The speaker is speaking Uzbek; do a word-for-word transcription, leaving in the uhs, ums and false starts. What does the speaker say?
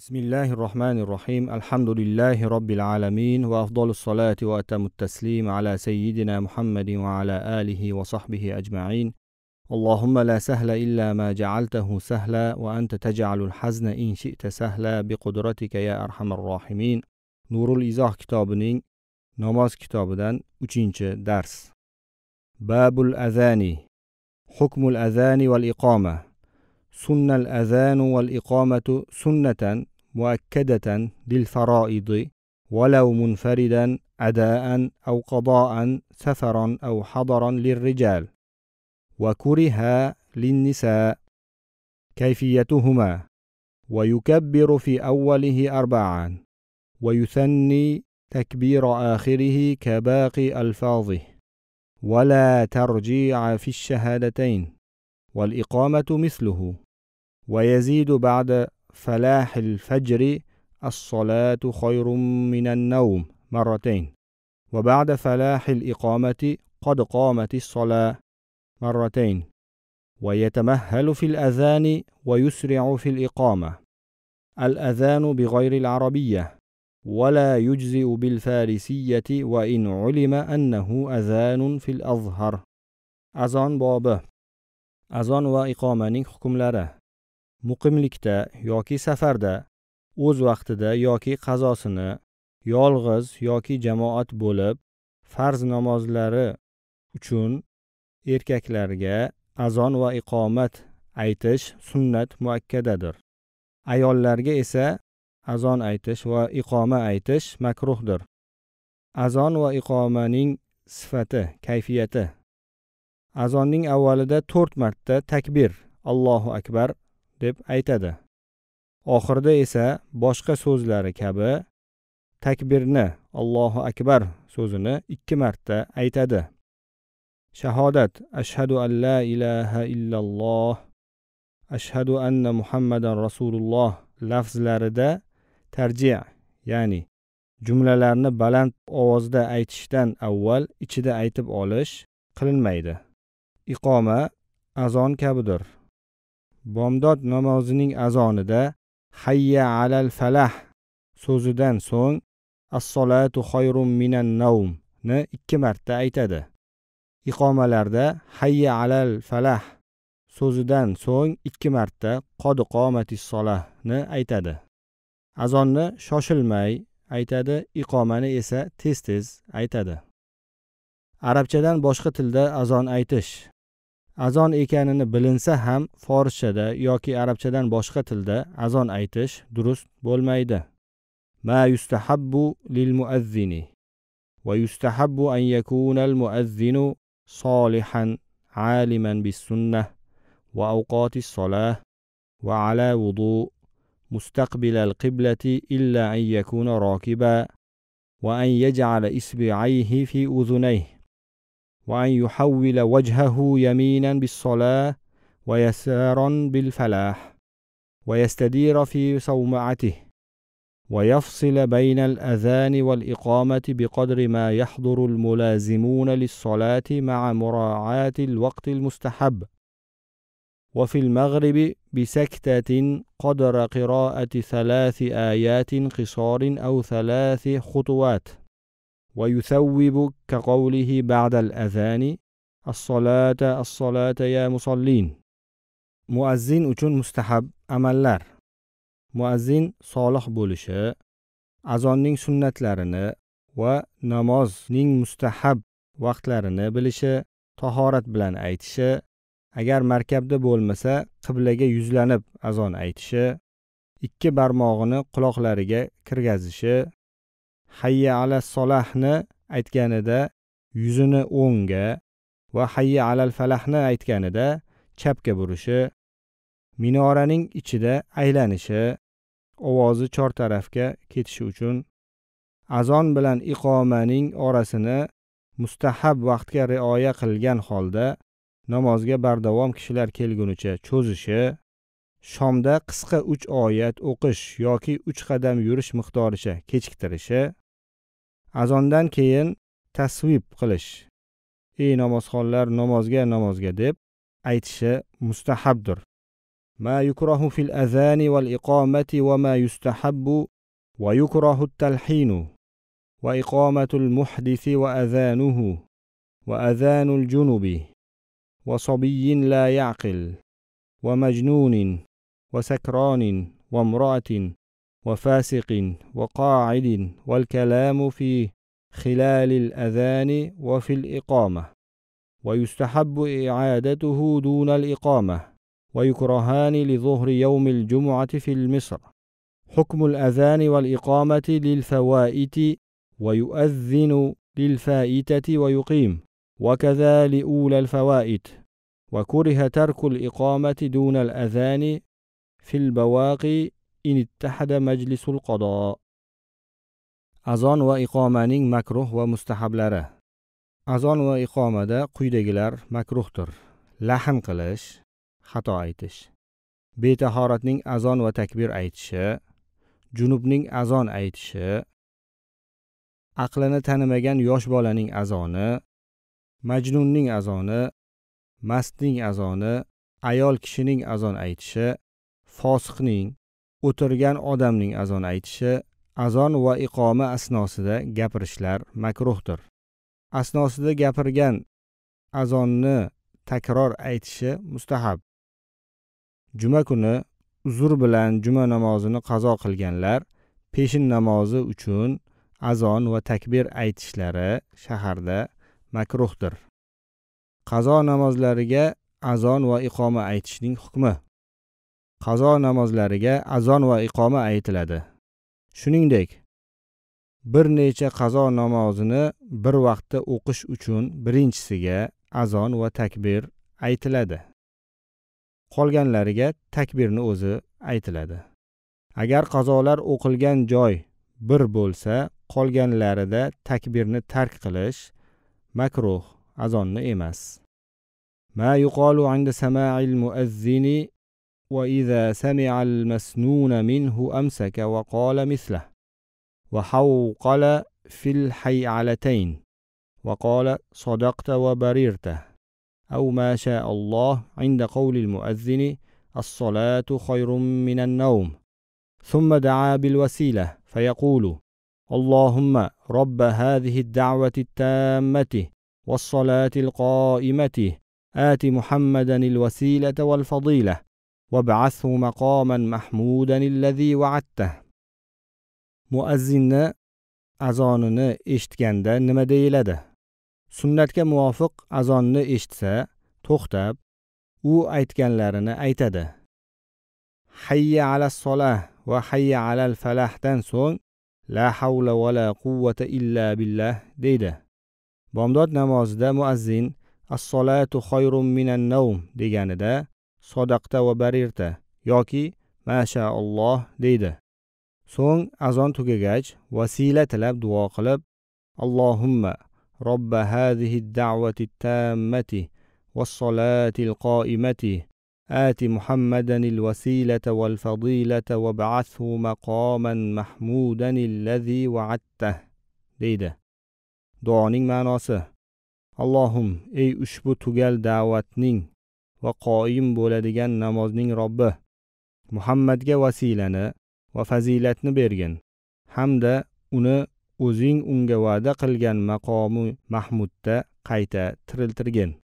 Bismillahirrahmanirrahim. Alhamdulillahi Rabbil alamin. Wa afdalus salati wa atamut taslim ala sayyidina Muhammadin wa ala alihi wa sahbihi ajma'in. Allahumma la sahla illa ma ja'altahu sahla wa anta taj'alul hazna in shi'ta sahla bi qudratika ya arhamar rahimin. Nurul Izoh kitobining namoz kitobidan uchinchi dars. Babul azani. Hukmul azani wal iqama. سن الأذان والإقامة سنة مؤكدة للفرائض ولو منفردا أداء أو قضاء سفرا أو حضرا للرجال، وكره للنساء. كيفيتهما: ويكبر في أوله أربعا ويثني تكبير آخره كباقي ألفاظه، ولا ترجيع في الشهادتين، والإقامة مثله. ويزيد بعد فلاح الفجر الصلاة خير من النوم مرتين، وبعد فلاح الإقامة قد قامت الصلاة مرتين. ويتمهل في الأذان ويسرع في الإقامة. الأذان بغير العربية، ولا يجزئ بالفارسية وإن علم أنه أذان في الأظهر. أذان بابه. Azon va iqomaning hukmlari: muqimlikda yoki safarda, o'z vaqtida yoki qazosini, yolg'iz yoki jamoat bo'lib, farz namozlari uchun erkaklarga azon va iqomat aytish sunnat muakkadadir. Ayollarga esa azon aytish va iqoma aytish makruhdir. Azon va iqomaning sifati, kayfiyati: azonning avvalida to'rt marta takbir, Allohu akbar deb aytadi. Oxirida esa boshqa so'zlari kabi takbirni, Allohu akbar so'zini ikki marta aytadi. Shahodat, ashhadu an la ilaha illalloh, ashhadu anna Muhammadan rasululloh lafzlarida tarji', ya'ni jumlalarni baland ovozda aytishdan avval ichida aytib olish qilinmaydi. Iqoma azon kabidir. Bomdod namozining azonida hayya alal falah so'zidan so'ng as-solatu xayrun minan nawm ni ikki marta aytadi. Iqomalarda hayya alal falah so'zidan so'ng ikki marta qod qomatis solah ni aytadi. Azonni shoshilmay aytadi, iqomani esa tez-tez aytadi. Arabchadan boshqa tilda azon aytish. Azon ekanini bilinsa ham forschada yoki arabchadan boshqa tilda azon aytish durust bo'lmaydi. Ma yustahabbu lil muazzini va yustahabbu an yakuna al muazzinu solihan aliman bis sunnah wa awqatis salah wa ala wudu mustaqbil al qiblati illa an yakuna rakiba wa an yaj'ala isbi'ayhi fi udhunayhi وأن يحول وجهه يمينا بالصلاة ويسارا بالفلاح ويستدير في صومعته ويفصل بين الأذان والإقامة بقدر ما يحضر الملازمون للصلاة مع مراعاة الوقت المستحب. وفي المغرب بسكتة قدر قراءة ثلاث آيات قصار أو ثلاث خطوات. ويثوب كقوله بعد الأذان الصلاة الصلاة يا مصلين. Muazzin uchun mustahab amallar: muazzin solih bo'lishi, azonning sunnatlarini va namozning mustahab vaqtlarini bilishi, tahorat bilan aytishi, agar markabda bo'lmasa qiblaga yuzlanib azon aytishi, ikki barmog'ini quloqlariga kirgazishi, hayya alal solahni aytganida yuzini o'ngga va hayya alal falahni aytganida chapga burishi, minoraning ichida aylanishi, ovozi chor tarafga ketishi uchun, azon bilan iqomaning orasini mustahab vaqtga rioya qilgan holda namozga bardavom kishilar kelgunicha cho'zishi, shomda qisqa uch oyat o'qish yoki uch qadam yurish miqdoricha kechiktirishi, azondan keyin tasvib qilish, ey namozxonlar namozga namozga deb aytishi mustahabdir. ما يكره في الأذان والإقامة وما يستحب ويكره التلحين وإقامة المحدث وأذانه وأذان الجنب وصبي لا يعقل ومجنون وسكران وامرأة وفاسق وقاعد والكلام في خلال الأذان وفي الإقامة ويستحب إعادته دون الإقامة ويكرهان لظهر يوم الجمعة في مصر. حكم الأذان والإقامة للفوائت ويؤذن للفائتة ويقيم وكذا لأولى الفوائت. وكره ترك الإقامة دون الأذان في البواقي إن اتحد مجلس القضاء. Azon va iqomaning makruh va mustahablari. Azon va iqomada quyidagilar makruhdir: lahn qilish, xato aytish, betahoratning azon va takbir aytishi, junubning azon aytishi, aqlini tanimagan yosh bolaning azoni, majnunning azoni, mastning azoni, ayol kishining azon aytishi, fosiqning, o'tirgan odamning azon aytishi, azon va iqoma asnosida gapirishlar makruhdir. Asnosida gapirgan azonni takror aytishi mustahab. Juma kuni uzr bilan juma namozini qazo qilganlar peshin namozi uchun azon va takbir aytishlari shaharda makruhdir. Qazo namozlariga azon va iqoma aytishning hukmi. Qazo namozlariga azon va iqoma aytiladi. Shuningdek, bir necha qazo namozini bir vaqtda o'qish uchun birinchisiga azon va takbir aytiladi. Qolganlariga takbirni o'zi aytiladi. Agar qazolar o'qilgan joy bir bo'lsa, qolganlarida takbirni tark qilish makruh, azonni emas. Ma yuqalu 'inda sama'il muazzini wa idha sami'a al-masnun minhu amsaka wa qala mithlahu wa hawqala fil hay'alatayn wa qala sadaqta wa barirta aw ma sha'a Allah 'inda qawli al-muazzini as-salatu khayrun min an-nawm thumma da'a bil wasila fayaqulu Allahumma rabb hadhihi ad-da'wati at-tammati was-salati al-qa'imati آت محمدا الوسيلة والفضيلة وابعثه مقاما محمودا الذي وعدته. Muazzinni azonini eshitganda nima deyiladi? Sunnatga muvofiq azonni eshitsa, to'xtab, u aytganlarini aytadi. Hayya alas solah va hayya alal falahdan so'ng la havla va la quvvata illa billah deydi. Bomdod namozida muazzin as-solatu khayrun minan nawm deganida sadaqta va barirta yoki masha Alloh deydi. So'ng azon tugagach vasila tilab duo qilib Allohumma robba hadhihi ad-da'wati at-tammati was-salati al-qa'imati آت محمدا الوسيلة والفضيلة وابعثه مقاما محمودا الذي وعدته deydi. Duoning ma'nosi: Allohim, ey ushbu tugal da'vatning va qoyim bo'ladigan namozning Robbi, Muhammadga vasilani va fazilatni bergin, hamda uni o'zing unga va'da qilgan maqomi mahmudda qayta tiriltirgin.